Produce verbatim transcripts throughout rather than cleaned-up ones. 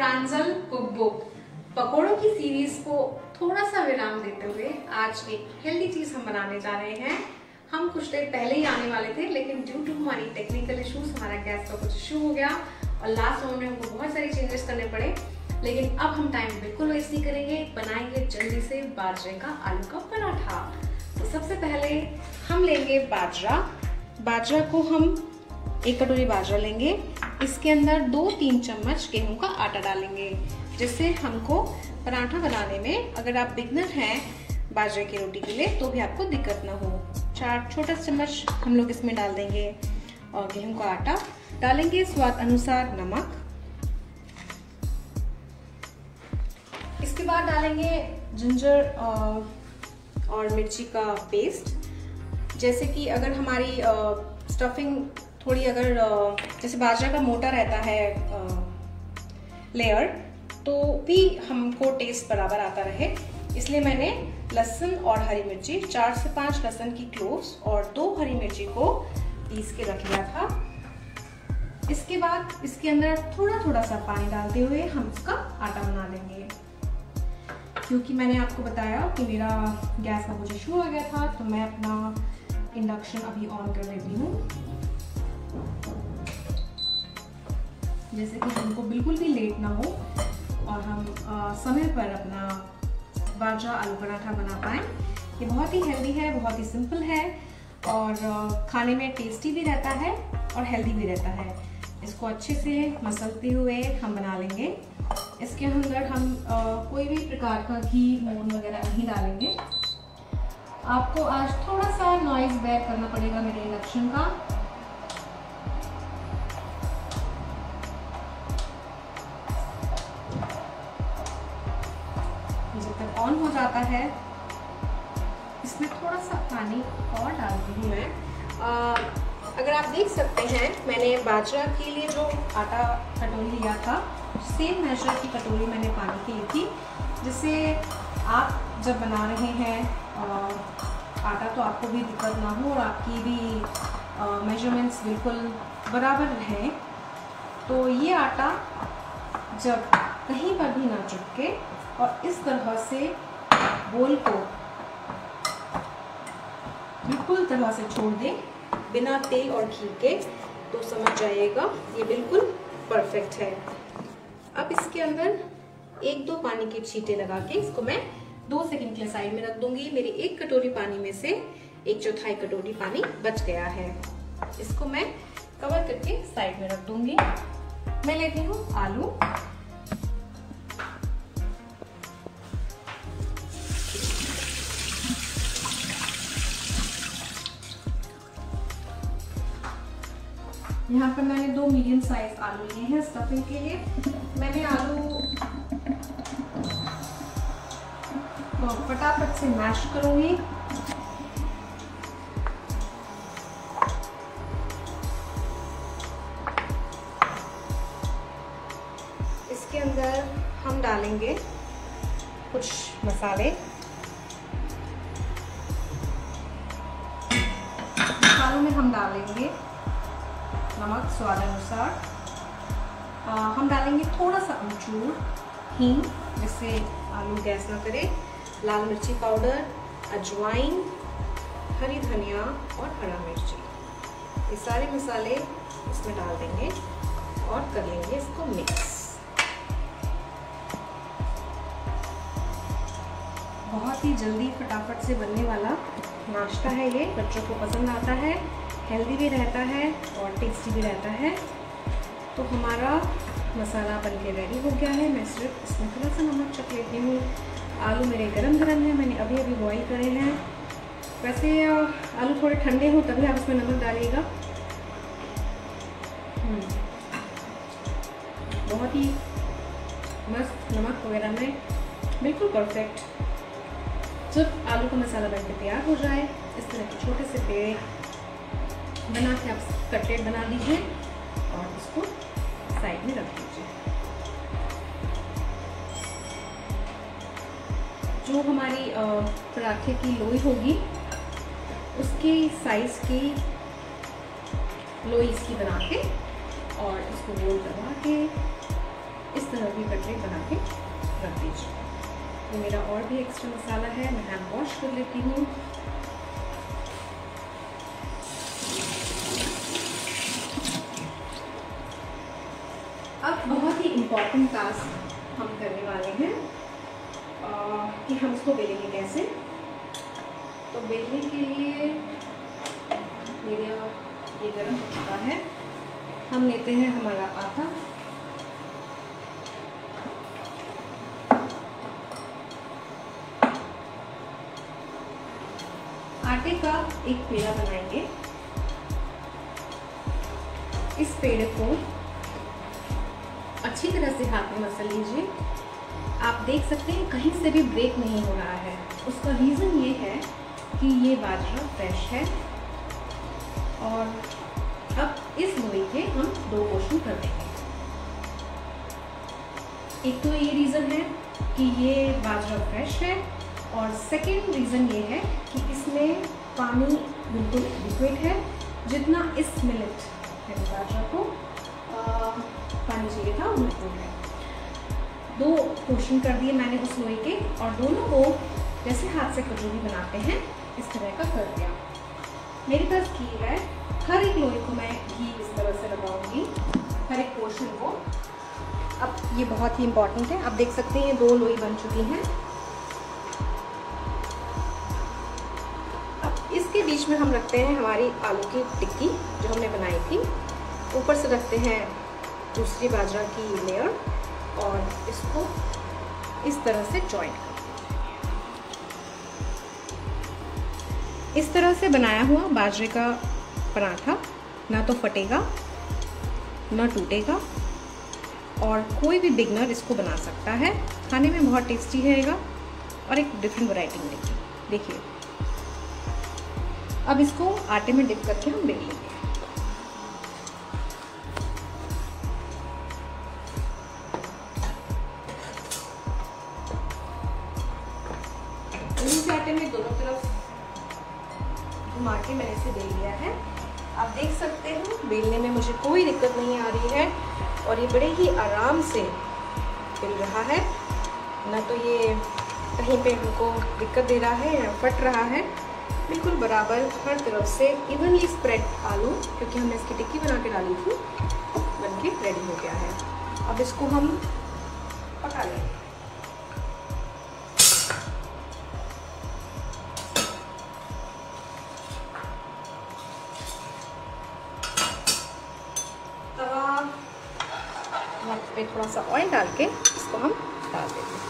प्रांजल cook book पकोड़ों की series को थोड़ा सा विराम देते हुए आज एक हेल्दी चीज हम बनाने जा रहे हैं। हम कुछ देर पहले ही आने वाले थे, लेकिन ड्यू टू हमारी टेक्निकल इश्यूज हमारा गैस का कुछ इशू हो गया और लास्ट मोमेंट में हमको बहुत सारे चेंजेस करने पड़े। लेकिन अब हम टाइम बिल्कुल वेस्ट नहीं करेंगे, बनाएंगे जल्दी से बाजरे का आलू का पराठा। तो सबसे पहले हम लेंगे बाजरा। बाजरा को हम एक कटोरी बाजरा लेंगे, इसके अंदर दो तीन चम्मच गेहूं का आटा डालेंगे, जिससे हमको पराठा बनाने में, अगर आप बिगनर हैं बाजरे की रोटी के लिए, तो भी आपको दिक्कत ना हो। चार छोटा चम्मच हम लोग इसमें डाल देंगे और गेहूं का आटा डालेंगे, स्वाद अनुसार नमक। इसके बाद डालेंगे जिंजर और मिर्ची का पेस्ट। जैसे कि अगर हमारी स्टफिंग थोड़ी, अगर जैसे बाजरा का मोटा रहता है लेयर, तो भी हमको टेस्ट बराबर आता रहे, इसलिए मैंने लहसुन और हरी मिर्ची, चार से पांच लहसुन की क्लोव्स और दो हरी मिर्ची को पीस के रख लिया था। इसके बाद इसके अंदर थोड़ा थोड़ा सा पानी डालते हुए हम इसका आटा बना लेंगे। क्योंकि मैंने आपको बताया कि मेरा गैस का कुछ इशू आ गया था, तो मैं अपना इंडक्शन अभी ऑन कर लेती हूँ, जैसे कि हमको बिल्कुल भी लेट ना हो और हम आ, समय पर अपना बाजरा आलू पराठा बना पाएँ। ये बहुत ही हेल्दी है, बहुत ही सिंपल है और आ, खाने में टेस्टी भी रहता है और हेल्दी भी रहता है। इसको अच्छे से मसलते हुए हम बना लेंगे। इसके अंदर हम आ, कोई भी प्रकार का घी मोन वगैरह नहीं डालेंगे। आपको आज थोड़ा सा नॉइज बेयर करना पड़ेगा मेरे इंडक्शन का। जब तक ऑन हो जाता है, इसमें थोड़ा सा पानी और डालती हूँ मैं। आ, अगर आप देख सकते हैं, मैंने बाजरा के लिए जो आटा कटोरी लिया था, सेम मेजर की कटोरी मैंने पानी की ली थी, जिससे आप जब बना रहे हैं आ, आटा, तो आपको भी दिक्कत ना हो और आपकी भी मेजरमेंट्स बिल्कुल बराबर रहें। तो ये आटा जब कहीं पर भी ना चिपके और इस तरह से बोल को बिल्कुल तरह से छोड़ दें बिना तेल और घी के, तो समझ जाइएगा ये बिल्कुल परफेक्ट है। अब इसके अंदर एक दो पानी के छींटे लगा के इसको मैं दो सेकंड के लिए साइड में रख दूंगी। मेरी एक कटोरी पानी में से एक चौथाई कटोरी पानी बच गया है। इसको मैं कवर करके साइड में रख दूंगी। मैं लेती हूँ आलू। यहाँ पर मैंने दो मीडियम साइज आलू लिए हैं स्टफिंग के लिए। मैंने आलू तो फटाफट से मैश करूंगी। इसके अंदर हम डालेंगे कुछ मसाले। मसालों में हम डालेंगे नमक स्वाद अनुसार, हम डालेंगे थोड़ा सा अमचूर, हींग जिससे आलू गैस ना करे, लाल मिर्ची पाउडर, अजवाइन, हरी धनिया और हरा मिर्ची। ये सारे मसाले इसमें डाल देंगे और कर लेंगे इसको मिक्स। बहुत ही जल्दी फटाफट से बनने वाला नाश्ता है ये, बच्चों को पसंद आता है, हेल्दी भी रहता है और टेस्टी भी रहता है। तो हमारा मसाला बन के रेडी हो गया है। मैं सिर्फ इसमें थोड़ा सा नमक चख लेती हूँ। आलू मेरे गरम गरम है, मैंने अभी अभी बॉईल करे हैं। वैसे आलू थोड़े ठंडे हों तभी आप इसमें नमक डालिएगा। बहुत ही मस्त नमक वगैरह में बिल्कुल परफेक्ट। जब आलू का मसाला बनकर तैयार हो जाए, इस तरह के छोटे से पेड़े बना के आप कटलेट बना लीजिए और इसको साइड में रख दीजिए। जो हमारी पराठे की लोई होगी, उसकी साइज की लोई इसकी बना के और इसको गोल करवा के इस तरह की कटलेट बना के रख दीजिए। तो मेरा और भी एक्स्ट्रा मसाला है, मैं हैंड वॉश कर लेती हूँ। अब बहुत ही इम्पॉर्टेंट टास्क हम करने वाले हैं आ, कि हम इसको बेलेंगे कैसे। तो बेलने के लिए मेरा ये गर्म हो चुका है। हम लेते हैं हमारा आटा, आटे का एक पेड़ा बनाएंगे। इस पेड़े को अच्छी तरह से हाथ में मसल लीजिए। आप देख सकते हैं कहीं से भी ब्रेक नहीं हो रहा है। उसका रीज़न ये है कि ये बाजरा फ्रेश है। और अब इस लोई के हम दो पोर्शन कर देंगे। एक तो ये रीज़न है कि ये बाजरा फ्रेश है, और सेकेंड रीज़न ये है कि इसमें पानी बिल्कुल लिक्विड है, जितना इस मिनट है बाजरा को आ, पानी चाहिए था वो लिक्विड है। दो पोर्शन कर दिए मैंने उस लोई के, और दोनों को जैसे हाथ से कचौरी बनाते हैं इस तरह का कर दिया। मेरे पास घी है, हर एक लोई को मैं घी इस तरह से लगाऊंगी, हर एक पोर्शन को। अब ये बहुत ही इम्पॉर्टेंट है, आप देख सकते हैं दो लोई बन चुकी हैं। अब इसके बीच में हम रखते हैं हमारी आलू की टिक्की जो हमने बनाई थी। ऊपर से रखते हैं दूसरी बाजरा की लेयर, और इसको इस तरह से जॉइंट कर। इस तरह से बनाया हुआ बाजरे का पराठा ना तो फटेगा ना टूटेगा, और कोई भी बिगनर इसको बना सकता है। खाने में बहुत टेस्टी रहेगा और एक डिफरेंट वैरायटी मिलेगी। देखिए, अब इसको आटे में डिप करके हम बेल लेंगे। इस आटे में दोनों तरफ घुमा के मैंने इसे बेल लिया है। आप देख सकते हो बेलने में मुझे कोई दिक्कत नहीं आ रही है, और ये बड़े ही आराम से बेल रहा है। ना तो ये कहीं पे हमको दिक्कत दे रहा है या फट रहा है। बिल्कुल बराबर हर तरफ से इवनली स्प्रेड आलू, क्योंकि हमने इसकी टिक्की बना के डाली थी, बनके रेडी हो गया है। अब इसको हम पका लेंगे। पे थोड़ा सा ऑयल डाल के इसको हम डाल देते हैं।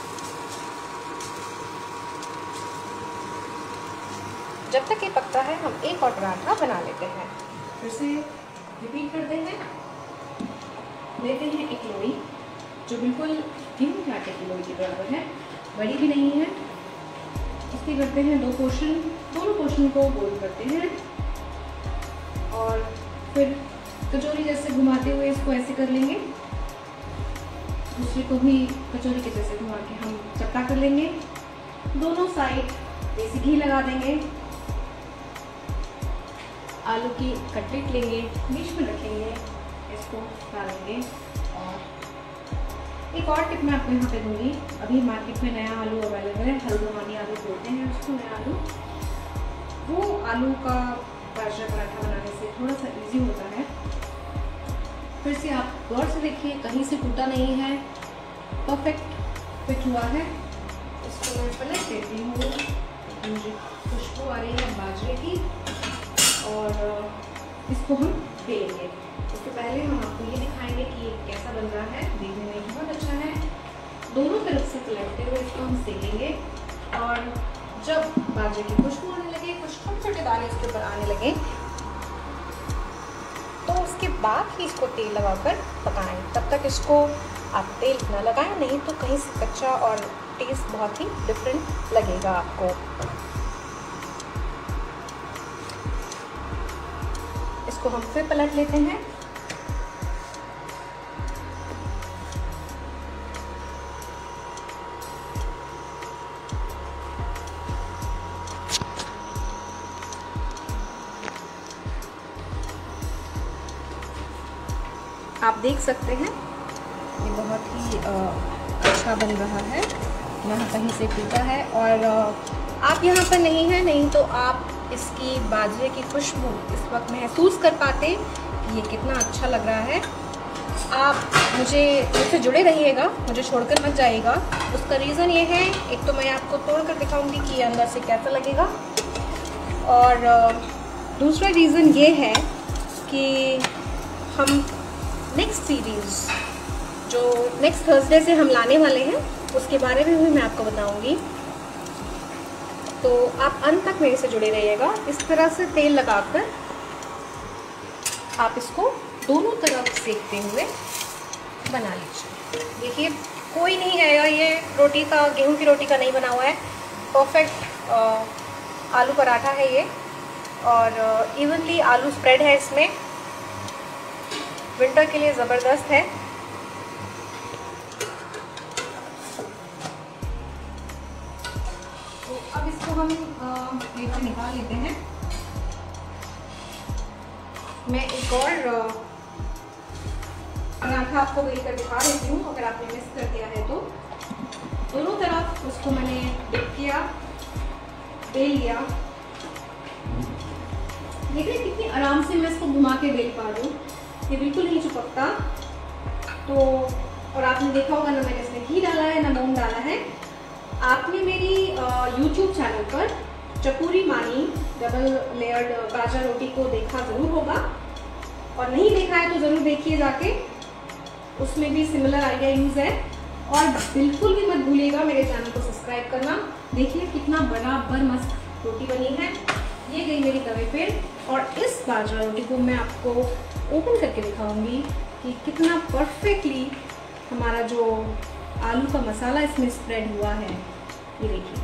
जब तक ये पकता है हम एक और पराठा बना लेते हैं। फिर से रिपीट करते हैं। लेते हैं एक लोई जो बिल्कुल गेहूं के आटे की लोई के बराबर है, बड़ी भी नहीं है। इसके करते हैं दो पोर्शन, दोनों पोर्शन को गोल करते हैं, और फिर कचौरी जैसे घुमाते हुए इसको ऐसे कर लेंगे। दूसरे को भी कचौरी के जैसे घुमा के हम चपटा कर लेंगे। दोनों साइड देसी घी लगा देंगे। आलू की कटलेट लेंगे, बीच में रखेंगे, इसको डालेंगे। और एक और टिप मैं आपको यहाँ पे दूंगी। अभी मार्केट में नया आलू अवेलेबल है, हल्द्वानी आलू बोलते हैं उसको, नया आलू। वो आलू का बाजरा पराठा बनाने से थोड़ा सा इजी होता है। फिर से आप गौर से देखिए, कहीं से टूटा नहीं है, परफेक्ट फिट हुआ है। इसको मैं पलट देती हूँ। मुझे खुशबू आ रही है बाजरे की, और इसको हम बेलेंगे। उसके पहले हम आपको ये दिखाएंगे कि ये कैसा बन रहा है। देखने में बहुत अच्छा है। दोनों तरफ से पलटते हुए इसको हम सेकेंगे, और जब बाजरे की खुशबू आने लगे, कुछ छोटे छोटे दाने उसके ऊपर आने लगे, तो उसके बाद ही इसको तेल लगाकर पकाएं। तब तक इसको आप तेल न लगाएं, नहीं तो कहीं से कच्चा और टेस्ट बहुत ही डिफरेंट लगेगा आपको। इसको हम फिर पलट लेते हैं। आप देख सकते हैं ये बहुत ही अच्छा बन रहा है, यहाँ कहीं से टूटा है। और आप यहाँ पर नहीं हैं, नहीं तो आप इसकी बाजरे की खुशबू इस वक्त महसूस कर पाते कि ये कितना अच्छा लग रहा है। आप मुझे मुझसे जुड़े रहिएगा, मुझे छोड़कर मत जाइएगा। उसका रीज़न ये है, एक तो मैं आपको तोड़ कर दिखाऊंगी कि ये अंदर से कैसा लगेगा, और दूसरा रीज़न ये है कि हम नेक्स्ट सीरीज़ जो नेक्स्ट थर्सडे से हम लाने वाले हैं उसके बारे में भी मैं आपको बताऊंगी। तो आप अंत तक मेरे से जुड़े रहिएगा। इस तरह से तेल लगाकर आप इसको दोनों तरफ सेकते हुए बना लीजिए। देखिए कोई नहीं है, ये रोटी का, गेहूं की रोटी का नहीं बना हुआ है, परफेक्ट आलू पराठा है ये, और इवनली आलू स्प्रेड है इसमें, विंटर के लिए ज़बरदस्त है। तो अब इसको हम प्लेट से निकाल लेते हैं। मैं एक और पराठा आपको बेल कर दिखा देती हूँ, अगर आपने मिस कर दिया है तो। दोनों तरफ उसको मैंने डिप किया, बेल लिया। देखिए कितनी आराम से मैं इसको घुमा के बेल पा दूँ, ये बिल्कुल नहीं चिपकता। तो और आपने देखा होगा ना मैंने इसमें घी डाला है ना मूंग डाला है। आपने मेरी यूट्यूब चैनल पर चपूरी मानी डबल लेयर्ड बाजरा रोटी को देखा ज़रूर होगा, और नहीं देखा है तो ज़रूर देखिए जाके, उसमें भी सिमिलर आइडिया यूज़ है। और बिल्कुल भी मत भूलिएगा मेरे चैनल को सब्सक्राइब करना। देखिए कितना बराबर मस्त रोटी बनी है। ये गई मेरी तवे पे, और इस बाजरा रोटी को मैं आपको ओपन करके दिखाऊंगी कि कितना परफेक्टली हमारा जो आलू का मसाला इसमें स्प्रेड हुआ है। ये देखिए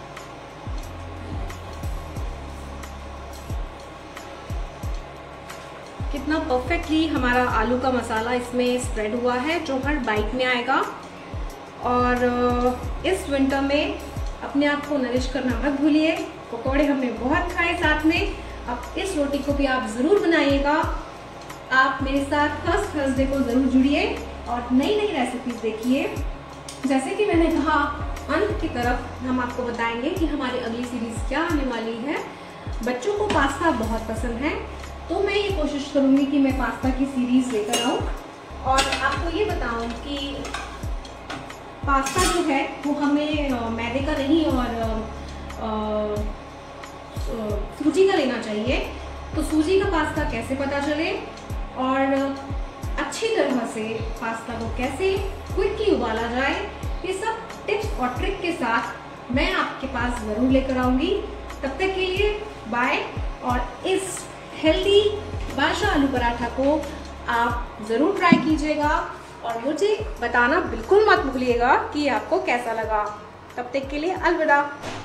कितना परफेक्टली हमारा आलू का मसाला इसमें स्प्रेड हुआ है, जो हर बाइट में आएगा। और इस विंटर में अपने आप को नरिश करना मत भूलिए। पकौड़े हमने बहुत खाए साथ में, अब इस रोटी को भी आप ज़रूर बनाइएगा। आप मेरे साथ फर्स्ट थर्सडे को ज़रूर जुड़िए और नई नई रेसिपीज़ देखिए। जैसे कि मैंने कहा, अंत की तरफ हम आपको बताएंगे कि हमारी अगली सीरीज़ क्या आने वाली है। बच्चों को पास्ता बहुत पसंद है, तो मैं ये कोशिश करूँगी कि मैं पास्ता की सीरीज़ लेकर आऊँ और आपको ये बताऊँ कि पास्ता जो है वो हमें मैदे का नहीं और सूजी का लेना चाहिए। तो सूजी का पास्ता कैसे पता चले और अच्छी तरह से पास्ता को कैसे क्विकली उबाला जाए, ये सब टिप्स और ट्रिक के साथ मैं आपके पास ज़रूर लेकर आऊँगी। तब तक के लिए बाय। और इस हेल्दी बाजरा आलू पराठा को आप ज़रूर ट्राई कीजिएगा और मुझे बताना बिल्कुल मत भूलिएगा कि आपको कैसा लगा। तब तक के लिए अलविदा।